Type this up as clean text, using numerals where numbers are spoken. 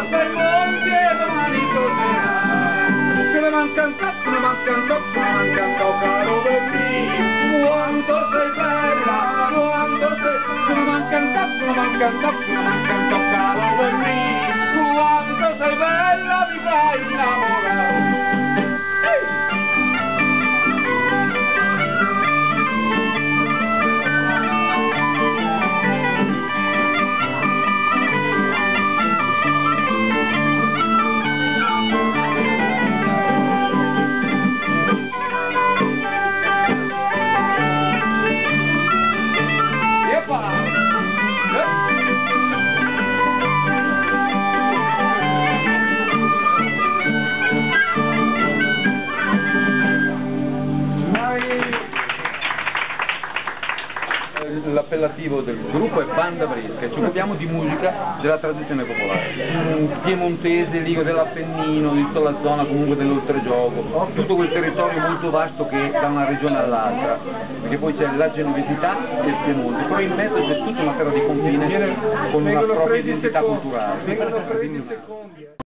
sei monti e domani tornerai. Se ne mancan troppo, se ne mancan troppo, se ne mancan troppo, caro Berlino. Quanto sei bella, quanto sei, se ne mancan troppo, se ne mancan troppo, se ne mancan troppo, caro Berlino. Quanto sei bella, mi fai innamorare. L'appellativo del gruppo è Banda Bresca, ci occupiamo di musica della tradizione popolare, piemontese, Ligo dell'Appennino, di tutta la zona comunque dell'oltregioco, tutto quel territorio molto vasto che è da una regione all'altra, perché poi c'è la genovesità e il Piemonte, però in mezzo c'è tutta una terra di confine con una propria identità culturale.